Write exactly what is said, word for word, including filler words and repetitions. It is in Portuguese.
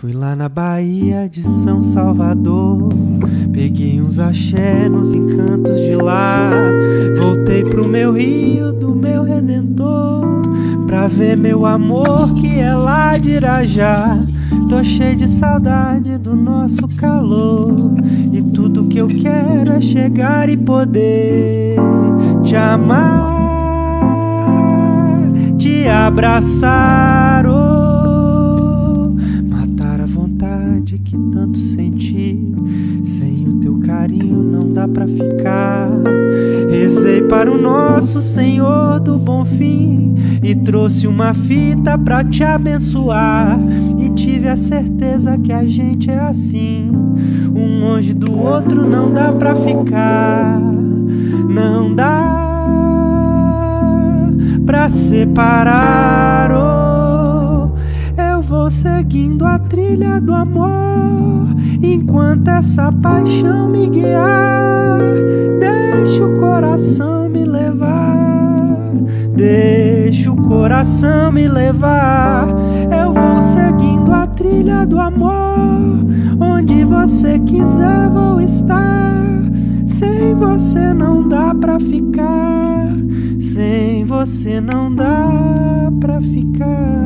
Fui lá na Bahia de São Salvador, peguei uns axé nos encantos de lá. Voltei pro meu rio do meu Redentor, pra ver meu amor que é lá de Irajá. Tô cheio de saudade do nosso calor, e tudo que eu quero é chegar e poder te amar, te abraçar, oh, matar a vontade que tanto senti. Sem o teu carinho não dá pra ficar. Rezei para o nosso Senhor do Bom Fim e trouxe uma fita pra te abençoar. E tive a certeza que a gente é assim, um longe do outro não dá pra ficar. Não dá pra separar, oh, eu vou seguindo a trilha do amor, enquanto essa paixão me guiar. Deixa o coração me levar, deixa o coração me levar. Eu vou seguindo a trilha do amor, onde você quiser vou estar. Sem você não dá pra ficar, sem você não dá pra ficar.